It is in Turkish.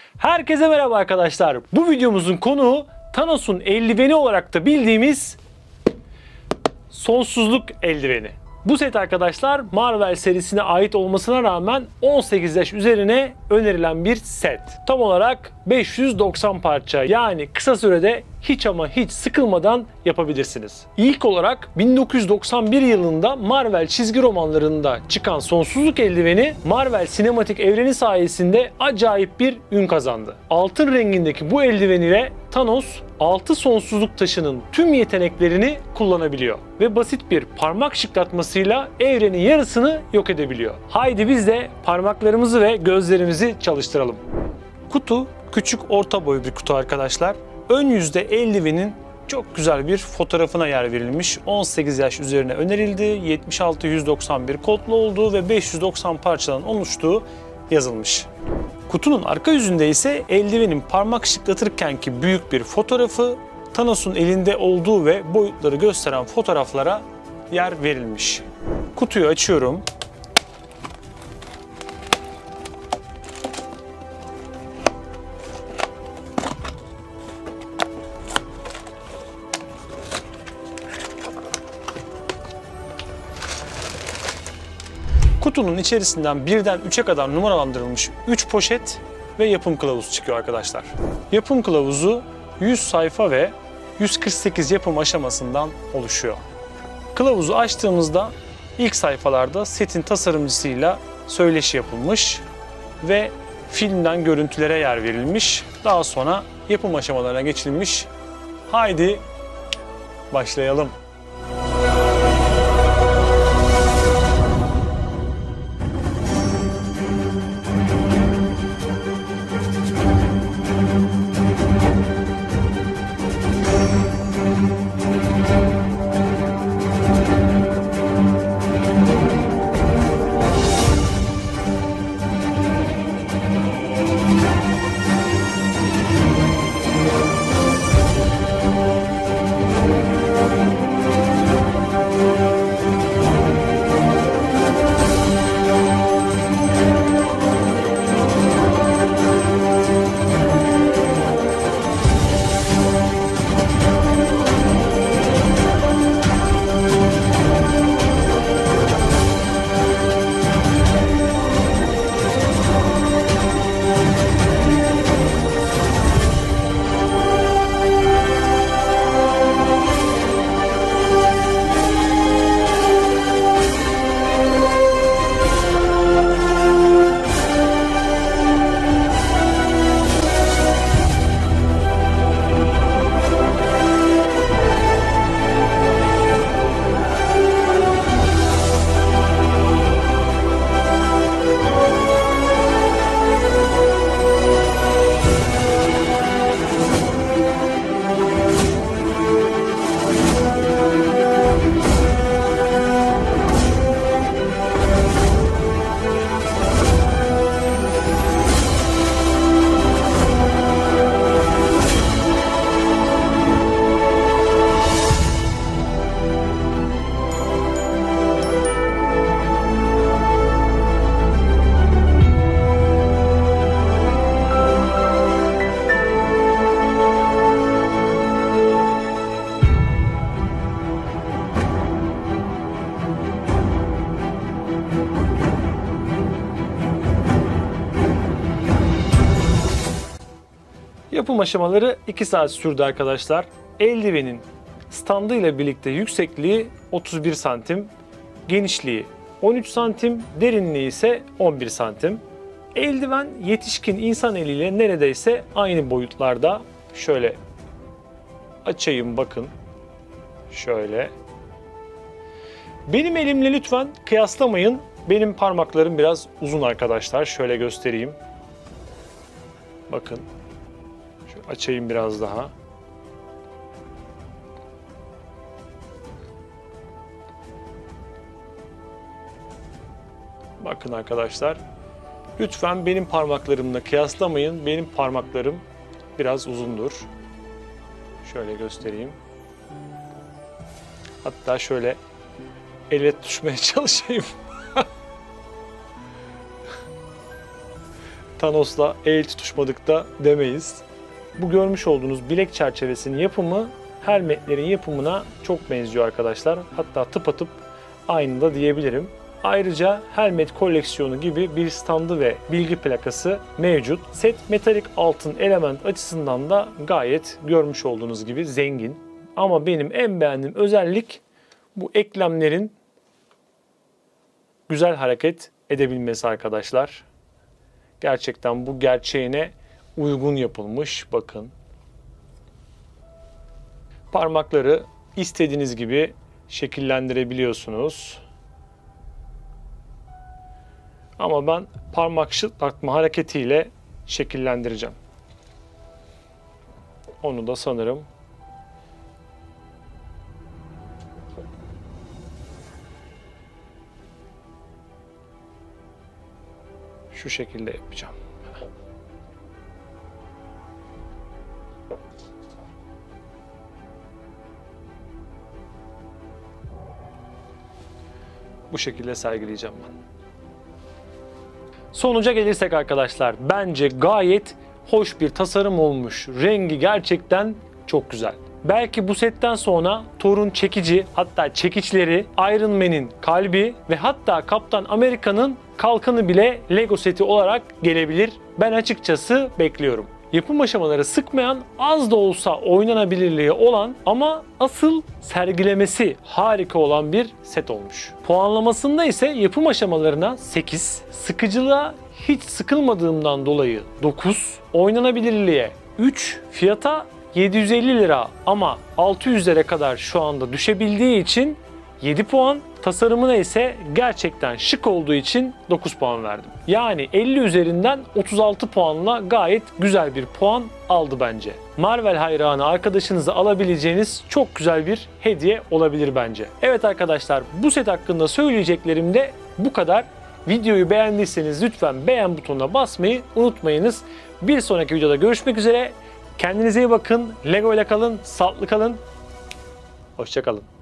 Herkese merhaba arkadaşlar. Bu videomuzun konuğu Thanos'un eldiveni olarak da bildiğimiz sonsuzluk eldiveni. Bu set arkadaşlar Marvel serisine ait olmasına rağmen 18 yaş üzerine önerilen bir set. Tam olarak 590 parça, yani kısa sürede hiç ama hiç sıkılmadan yapabilirsiniz. İlk olarak 1991 yılında Marvel çizgi romanlarında çıkan sonsuzluk eldiveni Marvel sinematik evreni sayesinde acayip bir ün kazandı. Altın rengindeki bu eldiven ile Thanos 6 sonsuzluk taşının tüm yeteneklerini kullanabiliyor ve basit bir parmak şıklatmasıyla evrenin yarısını yok edebiliyor. Haydi biz de parmaklarımızı ve gözlerimizi çalıştıralım. Kutu küçük orta boy bir kutu arkadaşlar. Ön yüzde eldivenin çok güzel bir fotoğrafına yer verilmiş. 18 yaş üzerine önerildi. 76-191 kodlu olduğu ve 590 parçadan oluştuğu yazılmış. Kutunun arka yüzünde ise eldivenin parmak şıklatırkenki büyük bir fotoğrafı, Thanos'un elinde olduğu ve boyutları gösteren fotoğraflara yer verilmiş. Kutuyu açıyorum. Kutunun içerisinden 1'den 3'e kadar numaralandırılmış 3 poşet ve yapım kılavuzu çıkıyor arkadaşlar. Yapım kılavuzu 100 sayfa ve 148 yapım aşamasından oluşuyor. Kılavuzu açtığımızda ilk sayfalarda setin tasarımcısıyla söyleşi yapılmış ve filmden görüntülere yer verilmiş. Daha sonra yapım aşamalarına geçilmiş. Haydi başlayalım. Yapım aşamaları 2 saat sürdü arkadaşlar. Eldivenin standı ile birlikte yüksekliği 31 santim, genişliği 13 santim, derinliği ise 11 santim. Eldiven yetişkin insan eliyle neredeyse aynı boyutlarda. Şöyle açayım, bakın. Şöyle. Benim elimle lütfen kıyaslamayın. Benim parmaklarım biraz uzun arkadaşlar. Şöyle göstereyim. Bakın. Şöyle açayım biraz daha. Bakın arkadaşlar. Lütfen benim parmaklarımla kıyaslamayın. Benim parmaklarım biraz uzundur. Şöyle göstereyim. Hatta şöyle elle tutuşmaya çalışayım. Thanos'la el tutuşmadık da demeyiz. Bu görmüş olduğunuz bilek çerçevesinin yapımı helmetlerin yapımına çok benziyor arkadaşlar. Hatta tıpatıp aynı da diyebilirim. Ayrıca helmet koleksiyonu gibi bir standı ve bilgi plakası mevcut. Set metalik altın element açısından da gayet görmüş olduğunuz gibi zengin. Ama benim en beğendiğim özellik bu eklemlerin güzel hareket edebilmesi arkadaşlar. Gerçekten bu gerçeğine uygun yapılmış. Bakın. Parmakları istediğiniz gibi şekillendirebiliyorsunuz. Ama ben parmak şıklatma hareketiyle şekillendireceğim. Onu da sanırım şu şekilde yapacağım. Bu şekilde sergileyeceğim ben. Sonuca gelirsek arkadaşlar, bence gayet hoş bir tasarım olmuş. Rengi gerçekten çok güzel. Belki bu setten sonra Thor'un çekici, hatta çekiçleri, Iron Man'in kalbi ve hatta Kaptan Amerika'nın kalkanı bile Lego seti olarak gelebilir. Ben açıkçası bekliyorum. Yapım aşamaları sıkmayan, az da olsa oynanabilirliği olan ama asıl sergilemesi harika olan bir set olmuş. Puanlamasında ise yapım aşamalarına 8, sıkıcılığa hiç sıkılmadığımdan dolayı 9, oynanabilirliğe 3, fiyata 750 lira ama 600'lere kadar şu anda düşebildiği için 7 puan, tasarımına ise gerçekten şık olduğu için 9 puan verdim. Yani 50 üzerinden 36 puanla gayet güzel bir puan aldı bence. Marvel hayranı arkadaşınıza alabileceğiniz çok güzel bir hediye olabilir bence. Evet arkadaşlar, bu set hakkında söyleyeceklerim de bu kadar. Videoyu beğendiyseniz lütfen beğen butonuna basmayı unutmayınız. Bir sonraki videoda görüşmek üzere. Kendinize iyi bakın. Lego ile kalın, sağlıklı kalın. Hoşça kalın.